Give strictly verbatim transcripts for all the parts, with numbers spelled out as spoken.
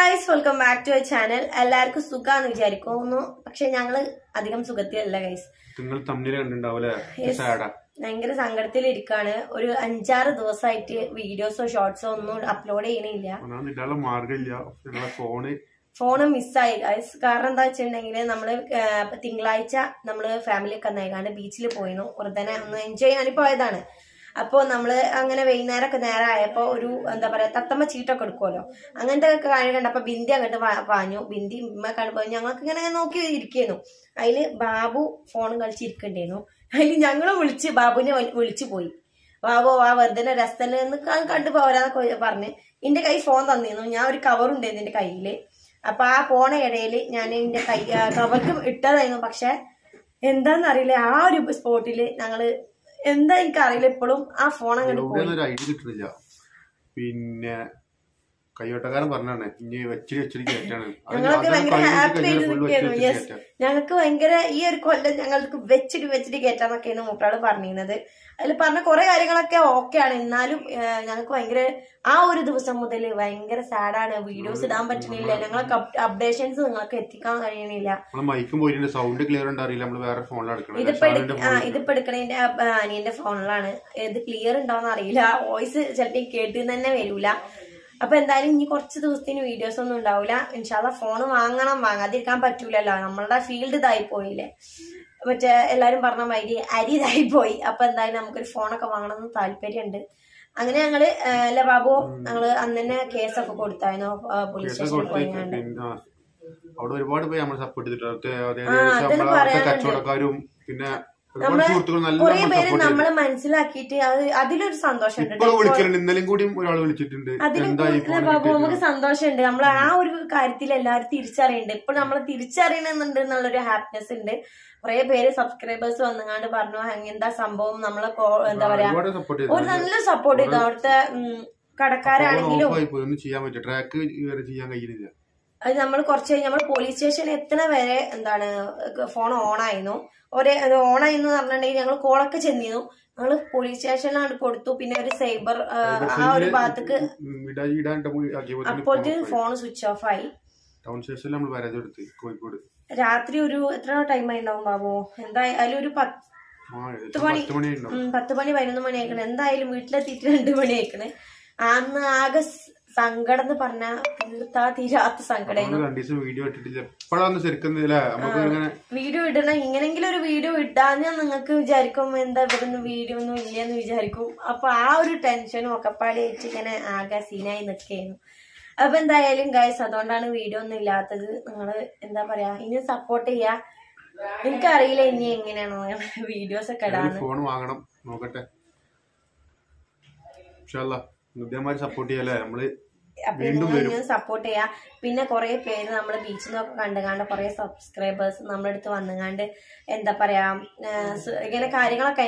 guys, welcome back to our channel. എല്ലാവർക്കും സുഖാന്ന് വിചാരിക്കുന്നു. പക്ഷെ ഞങ്ങള് അധികം സുഖത്തിലല്ല ഗൈസ്. നിങ്ങൾ തമ്മിൽ കണ്ടിട്ടുണ്ടാവൂലേ? ഭയങ്കര സങ്കടത്തിലിരിക്കാണ്. ഒരു അഞ്ചാറ് ദിവസമായിട്ട് വീഡിയോസോ ഷോർട്സോ ഒന്നും അപ്ലോഡ് ചെയ്യണില്ല. മാർഗമില്ല. ഫോണ് ഫോണ് മിസ്സായി ഗൈസ്. കാരണം എന്താ വെച്ചിട്ടുണ്ടെങ്കിൽ നമ്മള് തിങ്കളാഴ്ച നമ്മള് ഫാമിലി ഒക്കെ നയിക്കാണ്ട് ബീച്ചിൽ പോയിരുന്നു. വെറുതെ ഒന്ന് എൻജോയ് ചെയ്യാൻ പോയതാണ്. അപ്പൊ നമ്മള് അങ്ങനെ വൈകുന്നേരമൊക്കെ നേരം ആയപ്പോ ഒരു എന്താ പറയാ തത്തമ്മ ചീട്ടൊക്കെ എടുക്കുമല്ലോ, അങ്ങനത്തെ ഒക്കെ കാര്യം കണ്ടപ്പോ ബിന്ദി അങ്ങോട്ട് പാഞ്ഞു. ബിന്ദി ഉമ്മ കാണുമ്പോ ഞങ്ങൾക്ക് ഇങ്ങനെ നോക്കി ഇരിക്കുന്നു. അതില് ബാബു ഫോണും കളിച്ചിരിക്കണ്ടായിരുന്നു. അതില് ഞങ്ങള് വിളിച്ച് ബാബുവിനെ വിളിച്ചു പോയി. ബാബു ആ വെറുതെ രസത്തിൽ നിന്ന് കണ്ടു പോരാന്നൊക്കെ പറഞ്ഞ് എന്റെ കൈ ഫോൺ തന്നിരുന്നു. ഞാൻ ഒരു കവറുണ്ടായിരുന്നു എന്റെ കയ്യില്. അപ്പൊ ആ പോണ ഇടയില് ഞാൻ എന്റെ കൈ കവർക്ക് ഇട്ടതായിരുന്നു. പക്ഷെ എന്താന്നറിയില്ല, ആ ഒരു സ്പോട്ടില് ഞങ്ങള് എന്താ എനിക്കറിയില്ല ഇപ്പോഴും ആ ഫോൺ അങ്ങോട്ട് കിട്ടില്ല. പിന്നെ കയ്യോട്ടക്കാരൻ പറഞ്ഞാണ് ഇനി വെച്ചിരി വെച്ചിരി കേട്ടാണ്. ഞങ്ങൾക്ക് ഭയങ്കര ഹാപ്പി ആയിട്ട് നിൽക്കുന്നു. യെസ്, ഞങ്ങൾക്ക് ഭയങ്കര ഈ ഒരു കൊല്ലം ഞങ്ങൾക്ക് വെച്ചിട്ട് വെച്ചിട്ട് കേട്ടാന്നൊക്കെയാണ് മൂപ്പരാള് പറഞ്ഞിരുന്നത്. അതിൽ പറഞ്ഞ കുറെ കാര്യങ്ങളൊക്കെ ഓക്കെയാണ്. എന്നാലും ഞങ്ങൾക്ക് ഭയങ്കര ആ ഒരു ദിവസം മുതൽ ഭയങ്കര സാഡാണ്. വീഡിയോസ് ഇടാൻ പറ്റുന്നില്ല, ഞങ്ങൾക്ക് അപ്ഡേഷൻസ് നിങ്ങൾക്ക് എത്തിക്കാൻ കഴിയണില്ല. ഇതിപ്പോ എടുക്കണതിന്റെ അനിയന്റെ ഫോണിലാണ്. ഇത് ക്ലിയർ ഉണ്ടോന്ന് അറിയില്ല. വോയിസ് ചിലപ്പോ കേട്ട് തന്നെ വരൂല. അപ്പൊ എന്തായാലും ഇനി കുറച്ച് ദിവസത്തിന് വീഡിയോസ് ഒന്നും ഉണ്ടാവില്ല. ഇൻഷാല്ല ഫോണ് വാങ്ങണം, വാങ്ങാതിരിക്കാൻ പറ്റൂലല്ലോ. നമ്മളുടെ ഫീൽഡ് ഇതായി പോയില്ലേ, മറ്റേ എല്ലാരും പറഞ്ഞ മാതിരി അരി ഇതായി പോയി. അപ്പൊ എന്തായാലും നമുക്കൊരു ഫോണൊക്കെ വാങ്ങണമെന്ന് താല്പര്യമുണ്ട്. അങ്ങനെ ഞങ്ങള് അല്ല ബാബു, ഞങ്ങള് അന്ന് തന്നെ കേസൊക്കെ കൊടുത്തായിരുന്നു പോലീസ് സ്റ്റേഷനിൽ പോയിങ്ങാണ്ട്. അവിടെ ഒരുപാട് പേര് നമ്മൾ സപ്പോർട്ട് ചെയ്തിട്ടുണ്ടാവും. പിന്നെ നമ്മള് കുറെ പേര് നമ്മള് മനസ്സിലാക്കിയിട്ട് അത് അതിലൊരു സന്തോഷമുണ്ട്. ഇന്നലെയും കൂടി ഒരാൾ വിളിച്ചിട്ടുണ്ട്. അതിൽ ബാബു നമുക്ക് സന്തോഷമുണ്ട്. നമ്മൾ ആ ഒരു കാര്യത്തിൽ എല്ലാവരും തിരിച്ചറിയുന്നുണ്ട്. ഇപ്പൊ നമ്മള് തിരിച്ചറിയണമെന്നുണ്ട് എന്നുള്ളൊരു ഹാപ്പിനെസ് ഉണ്ട്. കുറെ പേര് സബ്സ്ക്രൈബേഴ്സ് വന്നുകൊണ്ട് പറഞ്ഞു എന്താ സംഭവം, നമ്മളെ എന്താ പറയാ ഒരു നല്ല സപ്പോർട്ട് ചെയ്തു. അവിടുത്തെ കടക്കാരാണെങ്കിലും അത് നമ്മൾ കുറച്ച് കഴിഞ്ഞ് നമ്മൾ പോലീസ് സ്റ്റേഷനിൽ എത്തണ വരെ എന്താണ് ഫോൺ ഓണായിരുന്നു. ഒരേ ഓണായിരുന്നു പറഞ്ഞിട്ടുണ്ടെങ്കിൽ ഞങ്ങൾ കോളൊക്കെ ചെന്നിരുന്നു. ഞങ്ങള് പോലീസ് സ്റ്റേഷനിലാണ് കൊടുത്തു. പിന്നെ ഒരു സൈബർ ആ ഒരു ഭാഗത്തേക്ക് അപ്പോഴത്തേക്ക് ഫോൺ സ്വിച്ച് ഓഫ് ആയി. രാത്രി ഒരു എത്ര ടൈം ആയിണ്ടാവും ബാബു? എന്തായാലും ഒരു പത്ത് മണി പത്ത് മണി പതിനൊന്ന് മണി ആയിക്കണേ. എന്തായാലും വീട്ടിലെത്തിയിട്ട് രണ്ടു മണി ആയിക്കണേ. അന്ന് ആകെ സങ്കടം എന്ന് പറഞ്ഞ തീർത്താ തീരാത്ത സങ്കടമായിരുന്നു. വീഡിയോ ഇടണം, ഇങ്ങനെങ്കിലും ഒരു വീഡിയോ ഇട്ടാന്ന് നിങ്ങൾക്ക് വിചാരിക്കും എന്താ ഇവിടുന്ന് വീഡിയോ ഒന്നും ഇല്ലെന്ന് വിചാരിക്കും. അപ്പൊ ആ ഒരു ടെൻഷനും ഒക്കെപ്പാടെ വെച്ച് ഇങ്ങനെ ആകെ സീനായി നിൽക്കുകയായിരുന്നു. അപ്പൊ എന്തായാലും ഗൈസ്, അതുകൊണ്ടാണ് വീഡിയോ ഒന്നും ഇല്ലാത്തത്. നിങ്ങള് എന്താ പറയാ ഇനി സപ്പോർട്ട് ചെയ്യാ. എനിക്കറിയില്ല ഇനി എങ്ങനെയാണോ വീഡിയോസ് ഒക്കെ ഇടാന്ന്. ഫോൺ വാങ്ങണം, നോക്കട്ടെ. സപ്പോർട്ട് ചെയ്യാലേ നമ്മള് സപ്പോർട്ട് ചെയ്യാ. പിന്നെ കുറെ പേര് നമ്മള് ബീച്ചിൽ നിന്നൊക്കെ കണ്ടുകാണ്ട് കുറെ സബ്സ്ക്രൈബേഴ്സ് നമ്മുടെ അടുത്ത് വന്നുകാണ്ട് എന്താ പറയാ ഇങ്ങനെ കാര്യങ്ങളൊക്കെ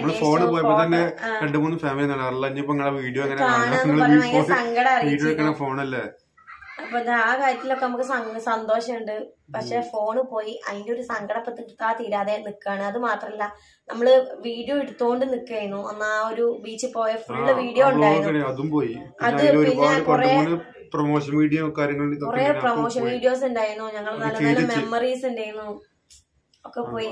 സങ്കടം അറിയിച്ചു. അപ്പൊ ആ കാര്യത്തിലൊക്കെ നമുക്ക് സന്തോഷമുണ്ട്. പക്ഷെ ഫോണ് പോയി, അതിന്റെ ഒരു സങ്കടം ഇപ്പൊ തീർത്താ തീരാതെ നിക്കാണ്. അത് മാത്രല്ല നമ്മള് വീഡിയോ എടുത്തോണ്ട് നിക്കായിരുന്നു. അന്ന് ആ ഒരു ബീച്ചിൽ പോയ ഫുള്ള് വീഡിയോ ഉണ്ടായിരുന്നു. അത് പിന്നെ കൊറേ പ്രൊമോഷൻ വീഡിയോ കൊറേ പ്രൊമോഷൻ വീഡിയോസ് ഉണ്ടായിരുന്നു. ഞങ്ങൾ നല്ല നല്ല മെമ്മറീസ് ഉണ്ടായിരുന്നു. ഒക്കെ പോയി.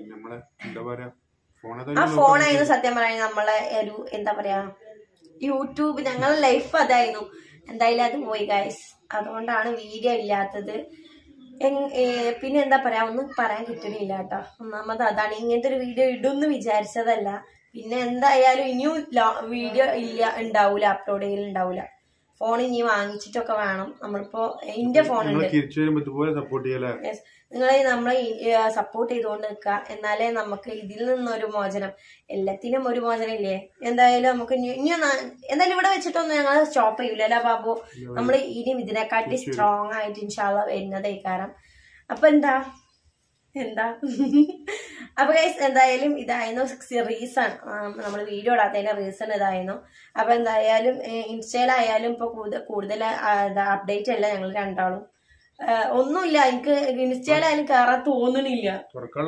ആ ഫോണായിരുന്നു സത്യം പറയുന്നത് നമ്മളെ ഒരു എന്താ പറയാ യൂട്യൂബ്, ഞങ്ങളുടെ ലൈഫ് അതായിരുന്നു. എന്തായാലും അത് പോയി ഗൈസ്. അതുകൊണ്ടാണ് വീഡിയോ ഇല്ലാത്തത്. പിന്നെ എന്താ പറയാ ഒന്നും പറയാൻ കിട്ടണില്ല കേട്ടോ. ഒന്നാമത് അതാണ്, ഇങ്ങനത്തെ ഒരു വീഡിയോ ഇടുമെന്ന് വിചാരിച്ചതല്ല. പിന്നെ എന്തായാലും ഇനിയും വീഡിയോ ഇല്ല ഉണ്ടാവൂല, അപ്ലോഡ് ചെയ്യലുണ്ടാവൂല. ഫോൺ ഇനി വാങ്ങിച്ചിട്ടൊക്കെ വേണം. നമ്മളിപ്പോ എന്റെ ഫോണുണ്ട്, നിങ്ങളെ നമ്മളെ സപ്പോർട്ട് ചെയ്തുകൊണ്ട് നിൽക്കുക. എന്നാലേ നമുക്ക് ഇതിൽ നിന്നൊരു മോചനം, എല്ലാത്തിനും ഒരു മോചനം ഇല്ലേ. എന്തായാലും നമുക്ക് ഇനി എന്തായാലും ഇവിടെ വെച്ചിട്ടൊന്നും ഞങ്ങൾ സ്റ്റോപ്പ് ചെയ്യൂല അല്ല ബാബു. നമ്മള് ഇനിയും ഇതിനെക്കാട്ടി സ്ട്രോങ് ആയിട്ട് ഇൻഷാല്ലാ വരുന്നതേ കാരണം. അപ്പൊ എന്താ എന്താ അപ്പൊ ഗൈസ് എന്തായാലും ഇതായിരുന്നു റീസൺ, നമ്മൾ വീഡിയോ ഇടാത്തതിന്റെ റീസൺ ഇതായിരുന്നു. അപ്പൊ എന്തായാലും ഇൻസ്റ്റയിലായാലും ഇപ്പൊ കൂടുതൽ അപ്ഡേറ്റ് അല്ല ഞങ്ങൾ രണ്ടാളും. ഒന്നുമില്ല, എനിക്ക് ഇൻസ്റ്റയിലായാലും കയറാൻ തോന്നണില്ല,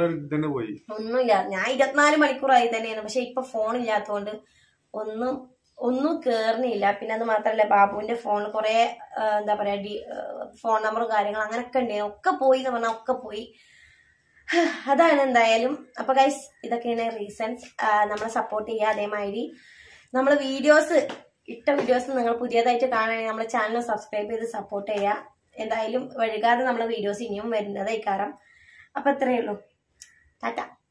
ഒന്നുമില്ല. ഞാൻ ഇരുപത്തിനാല് മണിക്കൂറായി തന്നെയാണ്. പക്ഷെ ഇപ്പൊ ഫോൺ ഇല്ലാത്തതുകൊണ്ട് ഒന്നും ഒന്നും കേറുന്നില്ല. പിന്നെ അത് മാത്രല്ല ബാബുവിന്റെ ഫോണിൽ കുറെ എന്താ പറയാ ഡി ഫോൺ നമ്പറും കാര്യങ്ങളും അങ്ങനൊക്കെ ഉണ്ടായിരുന്നു. ഒക്കെ പോയി എന്ന് പറഞ്ഞാൽ ഒക്കെ പോയി. അതാണ് എന്തായാലും. അപ്പൊ ഗൈസ് ഇതൊക്കെയാണ് റീസൺസ്. നമ്മളെ സപ്പോർട്ട് ചെയ്യുക. അതേമാതിരി നമ്മളെ വീഡിയോസ് ഇട്ട വീഡിയോസ് നിങ്ങൾ പുതിയതായിട്ട് കാണുകയാണെങ്കിൽ നമ്മളെ ചാനൽ സബ്സ്ക്രൈബ് ചെയ്ത് സപ്പോർട്ട് ചെയ്യുക. എന്തായാലും വൈകാതെ നമ്മളെ വീഡിയോസ് ഇനിയും വരുന്നതായി കാരണം. അപ്പൊ അത്രയേ ഉള്ളൂ. ടാറ്റ.